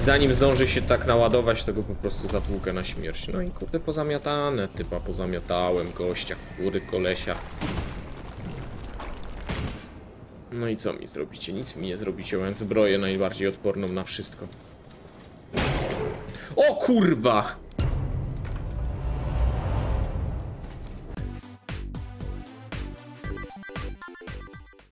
zanim zdąży się tak naładować, to go po prostu zatłukę na śmierć. No i kurde, pozamiatane, typa pozamiatałem, gościa, kury, kolesia. No i co mi zrobicie? Nic mi nie zrobicie, mając zbroję najbardziej odporną na wszystko. O kurwa!